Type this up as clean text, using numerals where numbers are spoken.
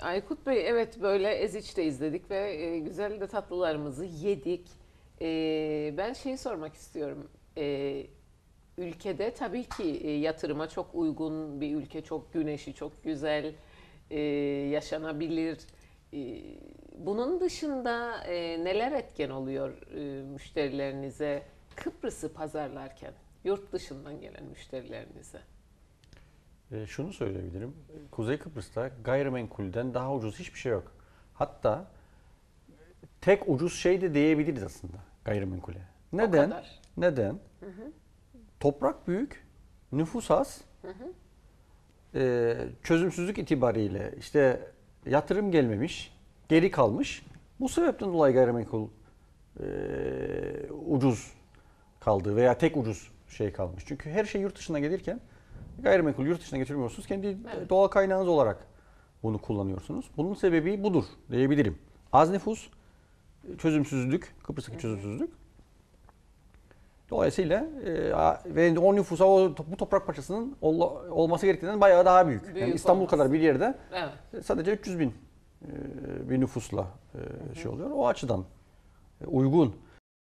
Aykut Bey, evet böyle Eziç'te izledik ve güzel de tatlılarımızı yedik. Ben şeyi sormak istiyorum. Ülkede tabii ki yatırıma çok uygun bir ülke, çok güneşi, çok güzel, yaşanabilir. E, Bunun dışında neler etken oluyor müşterilerinize Kıbrıs'ı pazarlarken, yurt dışından gelen müşterilerinize? Şunu söyleyebilirim. Kuzey Kıbrıs'ta gayrimenkulden daha ucuz hiçbir şey yok. Hatta tek ucuz şey de diyebiliriz aslında gayrimenkule. O Neden? kadar. Neden? Toprak büyük, nüfus az, çözümsüzlük itibariyle işte yatırım gelmemiş, geri kalmış. Bu sebepten dolayı gayrimenkul e, ucuz kaldı veya tek ucuz şey kalmış. Çünkü her şey yurt dışına gelirken gayrimenkul yurt dışına getirmiyorsunuz. Kendi Evet. doğal kaynağınız olarak bunu kullanıyorsunuz. Bunun sebebi budur diyebilirim. Az nüfus, çözümsüzlük, Kıbrıs'taki çözümsüzlük. Dolayısıyla ve o nüfusa bu toprak parçasının olması gerektiğinden bayağı daha büyük. Yani Büyük İstanbul olması. kadar bir yerde Evet. sadece 300 bin bir nüfusla şey oluyor. O açıdan uygun.